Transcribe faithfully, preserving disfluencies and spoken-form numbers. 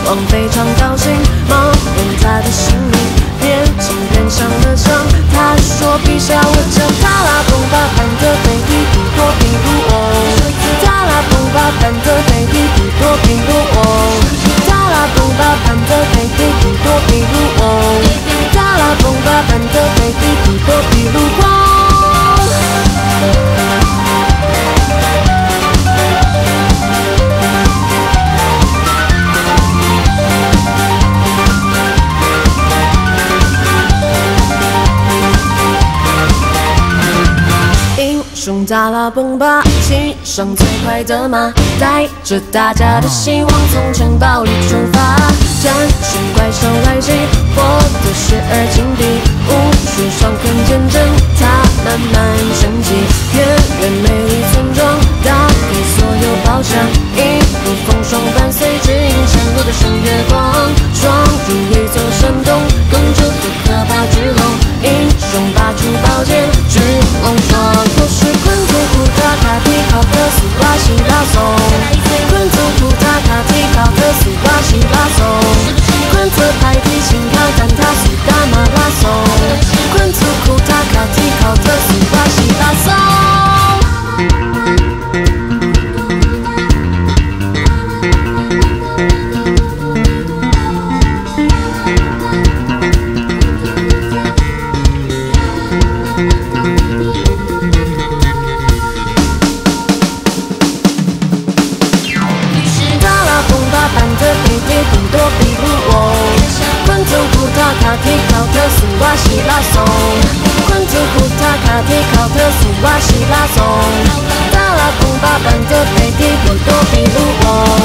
王非常高兴，冒用他的姓名，变成人上的唱。他说：陛下，我叫塔拉崩巴潘特菲比比多比鲁翁。塔拉崩巴潘特菲比比多比鲁翁。塔拉崩巴潘特菲比比多比鲁翁。塔拉崩巴潘特菲比比多比鲁翁。 用达拉崩吧，骑上最快的马，带着大家的希望从城堡里出发，战胜怪兽来袭，获得十二金币，武术上很见证，他慢慢升级，远远美丽村庄，打开所有宝箱，一路风霜伴随指引前路的圣月光，闯入一座山洞，公主的可怕巨龙，英雄拔出宝剑，巨龙说。 昆图库塔卡提考特斯瓦西拉松，昆图库塔卡提考特斯瓦西拉松，昆特派提辛卡丹塔苏达马拉松，昆图库塔卡提考特斯瓦西拉松。 卡提考特斯瓦西拉松，昆图库塔卡提考特斯瓦西拉松，达拉崩巴班的贝蒂比多比鲁翁。